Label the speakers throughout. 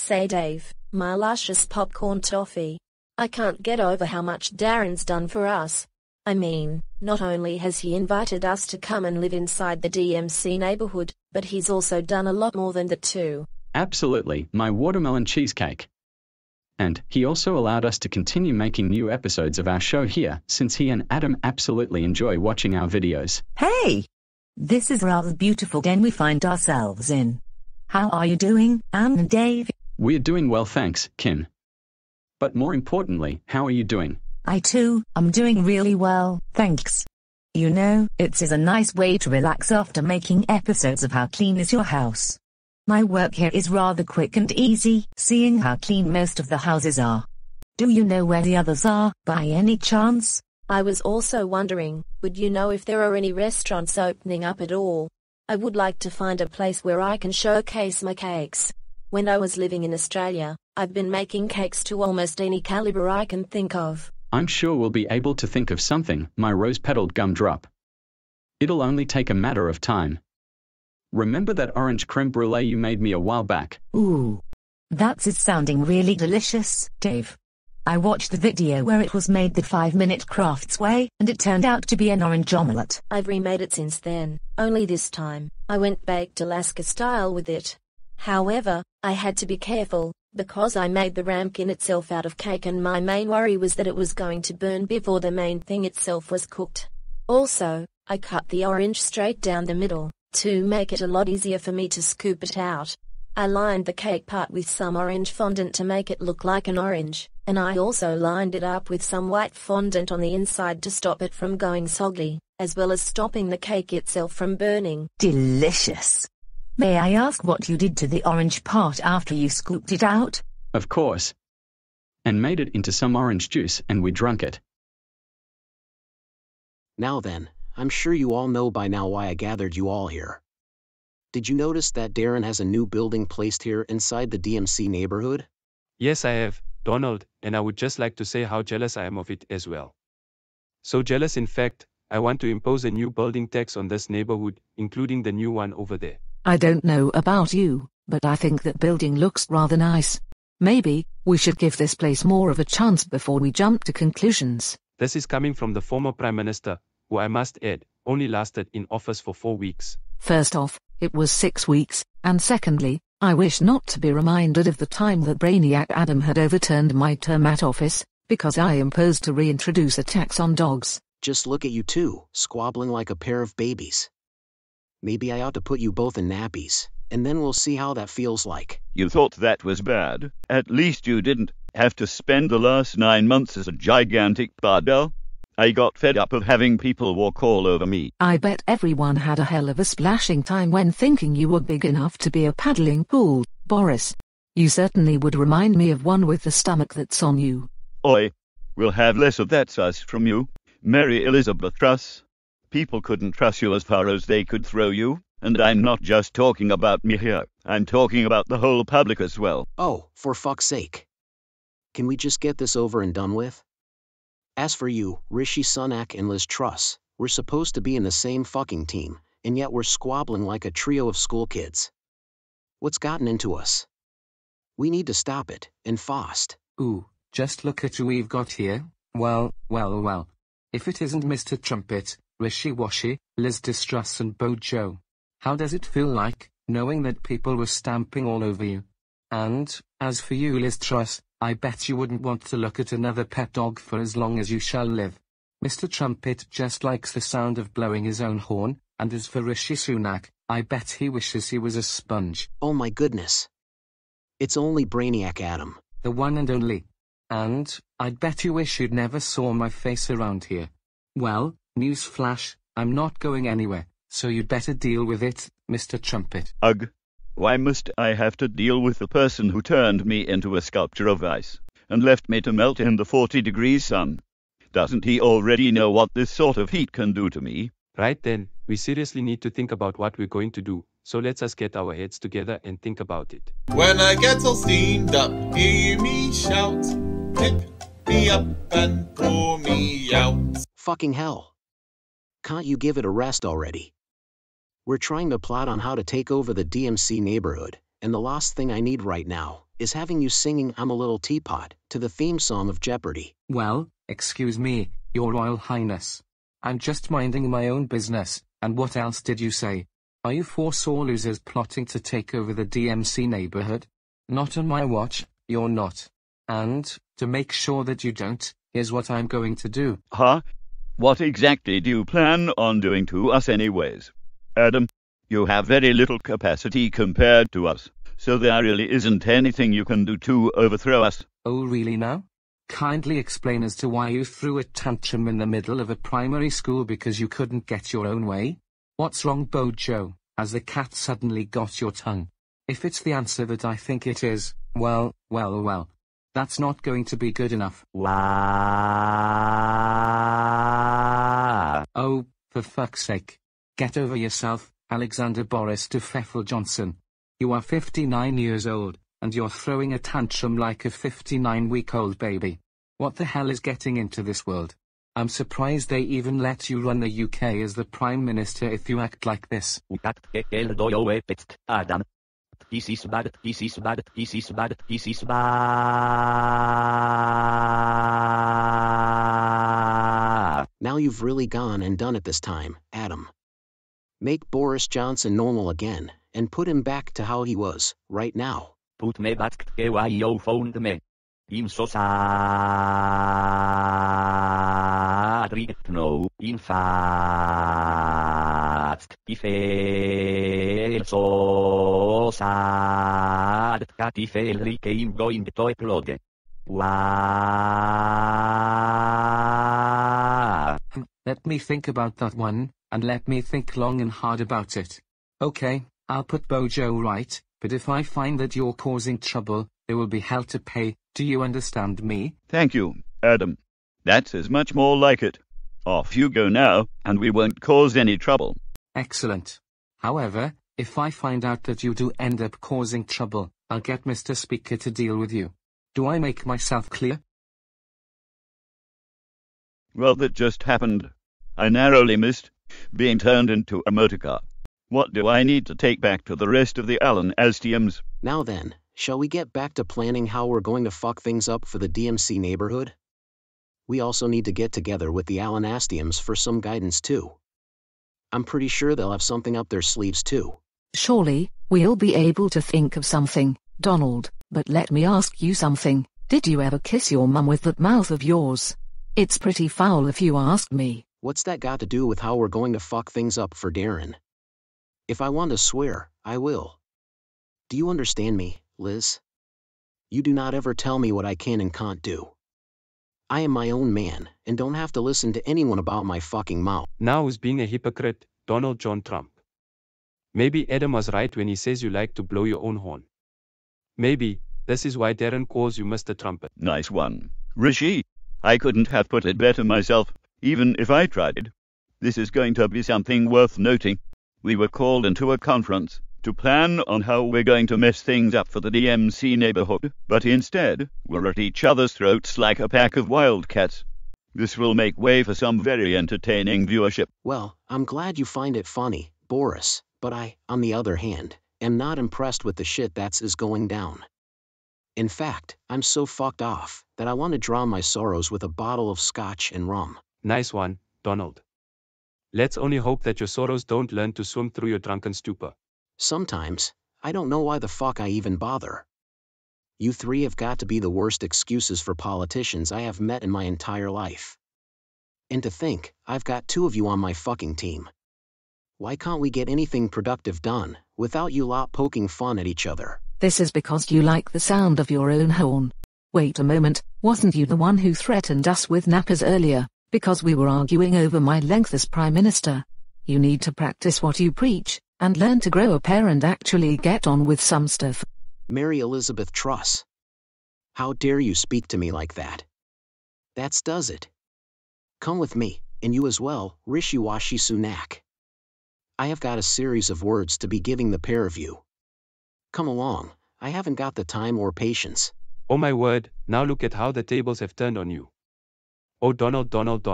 Speaker 1: Say Dave, my luscious popcorn toffee. I can't get over how much Darren's done for us. I mean, not only has he invited us to come and live inside the DMC neighborhood, but he's also done a lot more than that too.
Speaker 2: Absolutely, my watermelon cheesecake. And he also allowed us to continue making new episodes of our show here, since he and Adam absolutely enjoy watching our videos.
Speaker 3: Hey! This is rather beautiful den we find ourselves in. How are you doing, Anne and Dave?
Speaker 2: We're doing well, thanks, Kim. But more importantly, how are you doing?
Speaker 3: I too, am doing really well, thanks. You know, it is a nice way to relax after making episodes of How Clean Is Your House. My work here is rather quick and easy, seeing how clean most of the houses are. Do you know where the others are, by any chance?
Speaker 1: I was also wondering, would you know if there are any restaurants opening up at all? I would like to find a place where I can showcase my cakes. When I was living in Australia, I've been making cakes to almost any caliber I can think of.
Speaker 2: I'm sure we'll be able to think of something, my rose-petaled gumdrop. It'll only take a matter of time. Remember that orange creme brulee you made me a while back?
Speaker 3: Ooh. That's sounding really delicious, Dave. I watched the video where it was made the 5-minute crafts way, and it turned out to be an orange omelette.
Speaker 1: I've remade it since then, only this time, I went baked Alaska style with it. However, I had to be careful, because I made the ramekin itself out of cake and my main worry was that it was going to burn before the main thing itself was cooked. Also, I cut the orange straight down the middle, to make it a lot easier for me to scoop it out. I lined the cake part with some orange fondant to make it look like an orange, and I also lined it up with some white fondant on the inside to stop it from going soggy, as well as stopping the cake itself from burning.
Speaker 3: Delicious! May I ask what you did to the orange part after you scooped it out?
Speaker 2: Of course. And made it into some orange juice and we drank it.
Speaker 4: Now then, I'm sure you all know by now why I gathered you all here. Did you notice that Darren has a new building placed here inside the DMC neighborhood?
Speaker 5: Yes, I have, Donald, and I would just like to say how jealous I am of it as well. So jealous, in fact, I want to impose a new building tax on this neighborhood, including the new one over there.
Speaker 6: I don't know about you, but I think that building looks rather nice. Maybe we should give this place more of a chance before we jump to conclusions.
Speaker 5: This is coming from the former Prime Minister, who I must add, only lasted in office for 4 weeks.
Speaker 6: First off, it was 6 weeks, and secondly, I wish not to be reminded of the time that Brainiac Adam had overturned my term at office, because I imposed to reintroduce a tax on dogs.
Speaker 4: Just look at you two, squabbling like a pair of babies. Maybe I ought to put you both in nappies, and then we'll see how that feels like.
Speaker 7: You thought that was bad? At least you didn't have to spend the last 9 months as a gigantic puddle. I got fed up of having people walk all over me.
Speaker 6: I bet everyone had a hell of a splashing time when thinking you were big enough to be a paddling pool, Boris. You certainly would remind me of one with the stomach that's on you.
Speaker 7: Oi, we'll have less of that sus from you, Mary Elizabeth Truss. People couldn't trust you as far as they could throw you, and I'm not just talking about me here, I'm talking about the whole public as well.
Speaker 4: Oh, for fuck's sake. Can we just get this over and done with? As for you, Rishi Sunak and Liz Truss, we're supposed to be in the same fucking team, and yet we're squabbling like a trio of school kids. What's gotten into us? We need to stop it, and fast.
Speaker 8: Ooh, just look at who we've got here. Well. If it isn't Mr. Trumpet, Rishi Washi, Liz Truss and Bojo. How does it feel like, knowing that people were stamping all over you? And, as for you Liz Truss, I bet you wouldn't want to look at another pet dog for as long as you shall live. Mr. Trumpet just likes the sound of blowing his own horn, and as for Rishi Sunak, I bet he wishes he was a sponge.
Speaker 4: Oh my goodness. It's only Brainiac Adam.
Speaker 8: The one and only. And, I'd bet you wish you'd never saw my face around here. Well, newsflash, I'm not going anywhere, so you'd better deal with it, Mr. Trumpet.
Speaker 7: Ugh. Why must I have to deal with the person who turned me into a sculpture of ice, and left me to melt in the 40-degree sun? Doesn't he already know what this sort of heat can do to me?
Speaker 5: Right then, we seriously need to think about what we're going to do, so let's us get our heads together and think about it.
Speaker 9: When I get all steamed up, hear me shout, tip me up and pour me out.
Speaker 4: Fucking hell. Can't you give it a rest already? We're trying to plot on how to take over the DMC neighborhood, and the last thing I need right now is having you singing I'm a Little Teapot to the theme song of Jeopardy.
Speaker 8: Well, excuse me, Your Royal Highness. I'm just minding my own business, and what else did you say? Are you four sore losers plotting to take over the DMC neighborhood? Not on my watch, you're not. And, to make sure that you don't, here's what I'm going to do.
Speaker 7: Huh? What exactly do you plan on doing to us anyways? Adam, you have very little capacity compared to us, so there really isn't anything you can do to overthrow us.
Speaker 8: Oh really now? Kindly explain as to why you threw a tantrum in the middle of a primary school because you couldn't get your own way? What's wrong, Bojo? Has the cat suddenly got your tongue? If it's the answer that I think it is, well, that's not going to be good enough. Oh, for fuck's sake. Get over yourself, Alexander Boris de Pfeffel Johnson. You are 59 years old, and you're throwing a tantrum like a 59-week-old baby. What the hell is getting into this world? I'm surprised they even let you run the UK as the Prime Minister if you act like this.
Speaker 7: Adam.
Speaker 10: This is bad.
Speaker 4: Now you've really gone and done it this time, Adam. Make Boris Johnson normal again, and put him back to how he was, right now.
Speaker 10: Put me back to why you found me. I'm so sad. No, in fact, I feel so sad that I feel like I'm going to explode. Wow.
Speaker 8: Let me think about that one, and let me think long and hard about it. Okay, I'll put Bojo right, but if I find that you're causing trouble, there will be hell to pay. Do you understand me?
Speaker 7: Thank you, Adam. That's as much more like it. Off you go now, and we won't cause any trouble.
Speaker 8: Excellent. However, if I find out that you do end up causing trouble, I'll get Mr. Speaker to deal with you. Do I make myself clear?
Speaker 7: Well, that just happened. I narrowly missed being turned into a motorcar. What do I need to take back to the rest of the Allen Astiums?
Speaker 4: Now then, shall we get back to planning how we're going to fuck things up for the DMC neighborhood? We also need to get together with the Allen Astiums for some guidance too. I'm pretty sure they'll have something up their sleeves too.
Speaker 6: Surely, we'll be able to think of something, Donald, but let me ask you something. Did you ever kiss your mum with that mouth of yours? It's pretty foul if you ask me.
Speaker 4: What's that got to do with how we're going to fuck things up for Darren? If I want to swear, I will. Do you understand me, Liz? You do not ever tell me what I can and can't do. I am my own man, and don't have to listen to anyone about my fucking mouth.
Speaker 5: Now who's being a hypocrite, Donald John Trump? Maybe Adam was right when he says you like to blow your own horn. Maybe this is why Darren calls you Mr. Trumpet.
Speaker 7: Nice one. Rishi, I couldn't have put it better myself, even if I tried. This is going to be something worth noting. We were called into a conference to plan on how we're going to mess things up for the DMC neighborhood, but instead, we're at each other's throats like a pack of wildcats. This will make way for some very entertaining viewership.
Speaker 4: Well, I'm glad you find it funny, Boris, but I, on the other hand, am not impressed with the shit that's is going down. In fact, I'm so fucked off that I want to drown my sorrows with a bottle of scotch and rum.
Speaker 5: Nice one, Donald. Let's only hope that your sorrows don't learn to swim through your drunken stupor.
Speaker 4: Sometimes, I don't know why the fuck I even bother. You three have got to be the worst excuses for politicians I have met in my entire life. And to think, I've got two of you on my fucking team. Why can't we get anything productive done, without you lot poking fun at each other?
Speaker 6: This is because you like the sound of your own horn. Wait a moment, wasn't you the one who threatened us with nappers earlier, because we were arguing over my length as Prime Minister? You need to practice what you preach, and learn to grow a pair and actually get on with some stuff.
Speaker 4: Mary Elizabeth Truss. How dare you speak to me like that? That's does it. Come with me, and you as well, Rishi Sunak. I have got a series of words to be giving the pair of you. Come along, I haven't got the time or patience.
Speaker 5: Oh my word, now look at how the tables have turned on you. Oh Donald.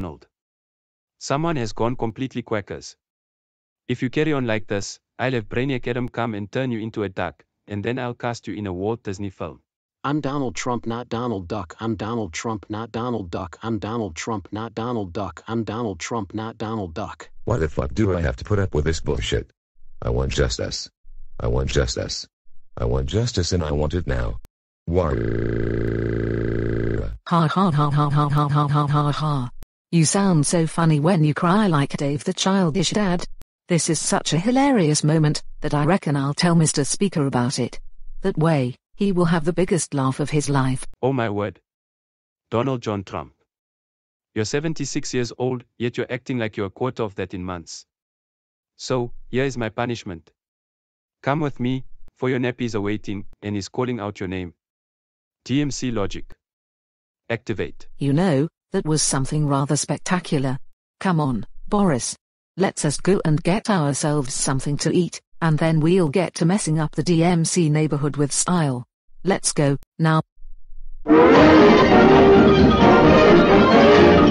Speaker 5: Someone has gone completely quackers. If you carry on like this, I'll have Brainiac Adam come and turn you into a duck, and then I'll cast you in a Walt Disney film.
Speaker 4: I'm Donald Trump, not Donald Duck. I'm Donald Trump, not Donald Duck. I'm Donald Trump, not Donald Duck. I'm Donald Trump, not Donald Duck.
Speaker 11: Why the fuck do I have to put up with this bullshit? I want justice. I want justice. I want justice and I want it now. War.
Speaker 6: Ha ha ha ha ha ha ha ha ha ha. You sound so funny when you cry like Dave the childish dad. This is such a hilarious moment that I reckon I'll tell Mr. Speaker about it. That way, he will have the biggest laugh of his life.
Speaker 5: Oh my word. Donald John Trump. You're 76 years old, yet you're acting like you're a quarter of that in months. So, here is my punishment. Come with me, for your nappy is awaiting, and is calling out your name. DMC logic. Activate.
Speaker 6: You know, that was something rather spectacular. Come on, Boris. Let's us go and get ourselves something to eat, and then we'll get to messing up the DMC neighborhood with style. Let's go, now.